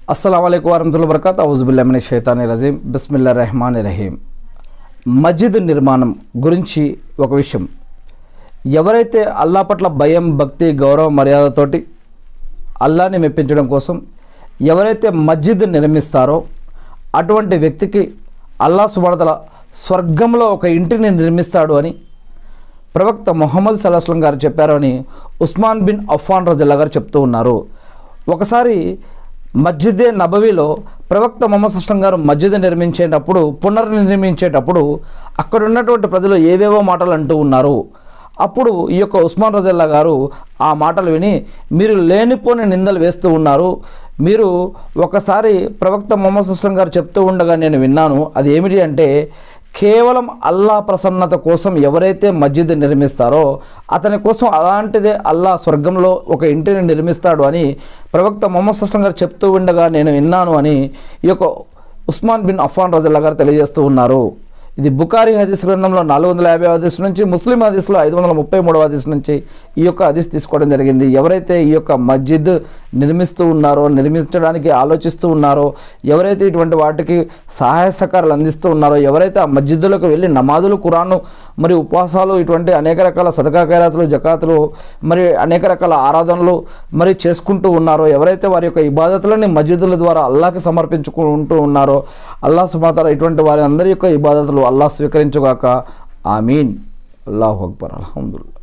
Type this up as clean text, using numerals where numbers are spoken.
అస్సలాము అలైకుం వరహ్మతుల్లాహి వబరకాతు. ఔజుబిల్లాహి మినష్ షైతానిర్ రజీం. బిస్మిల్లాహిర్ రహమానిర్ రహీం. మస్జిద్ నిర్మాణం గురించి ఒక విషయం. ఎవరైతే అల్లా పట్ల భయం, భక్తి, గౌరవ, మర్యాదతోటి అల్లాని మెప్పించడం కోసం ఎవరైతే మస్జిద్ నిర్మిస్తారో అటువంటి వ్యక్తికి అల్లా సుబ్హానహు వ తఆలా స్వర్గంలో ఒక ఇంటిని నిర్మిస్తాడు అని ప్రవక్త ముహమ్మద్ సల్లల్లాహు అలైహి వసల్లం గారు చెప్పారు అని ఉస్మాన్ బిన్ అఫ్ఫాన్ రజియల్లాహు గారు చెప్తూ ఉన్నారు. ఒకసారి మస్జిదే నబవీలో ప్రవక్త ముహమ్మద్ సల్లల్లాహు అలైహి వసల్లం గారు మస్జిద్ నిర్మించేటప్పుడు, పునర్నిర్మించేటప్పుడు అక్కడ ఉన్నటువంటి ప్రజలు ఏవేవో మాటలు అంటూ ఉన్నారు. అప్పుడు ఈ యొక్క ఉస్మాన్ రజియల్లాహు గారు ఆ మాటలు విని, మీరు లేనిపోని నిందలు వేస్తూ ఉన్నారు, మీరు ఒకసారి ప్రవక్త ముహమ్మద్ సల్లల్లాహు అలైహి వసల్లం గారు చెప్తూ ఉండగా నేను విన్నాను. అది ఏమిటి అంటే, కేవలం అల్లా ప్రసన్నత కోసం ఎవరైతే మస్జిద్ నిర్మిస్తారో అతని కోసం అలాంటిదే అల్లా స్వర్గంలో ఒక ఇంటిని నిర్మిస్తాడు అని ప్రవక్త ముహమ్మద్ సల్లల్లాహు అలైహి వసల్లం గారు చెప్తూ ఉండగా నేను విన్నాను అని ఈ యొక్క ఉస్మాన్ బిన్ అఫ్ఫాన్ రజియల్లాహు గారు తెలియజేస్తూ ఉన్నారు. ఇది బుఖారీ హదీస్ గ్రంథంలో 450 హదీస్ నుంచి, ముస్లిం హదీస్లో 533 హదీస్ నుంచి ఈ యొక్క హదీస్ తీసుకోవడం జరిగింది. ఎవరైతే ఈ యొక్క మస్జిద్ నిర్మిస్తూ ఉన్నారో, నిర్మించడానికి ఆలోచిస్తూ ఉన్నారో, ఎవరైతే ఇటువంటి వాటికి సహాయ సహకారాలు అందిస్తూ ఉన్నారో, ఎవరైతే ఆ మస్జిద్దులకు వెళ్ళి నమాజులు, ఖురాను మరియు ఉపవాసాలు, ఇటువంటి అనేక రకాల సదకా ఖైరాతులు, జకాతులు, మరి అనేక రకాల ఆరాధనలు మరి చేసుకుంటూ ఉన్నారో, ఎవరైతే వారి యొక్క ఇబాదతులని మస్జిద్దుల ద్వారా అల్లాహకి సమర్పించుకుంటూ ఉన్నారో, అల్లాహ్ సుబ్హానహు వ తఆలా ఇటువంటి వారి అందరి యొక్క ఇబాదతులు అల్లాహ్ స్వీకరించుగాక. ఆమీన్. అల్లాహు అక్బర్. అల్హమ్దులిల్లాహ్.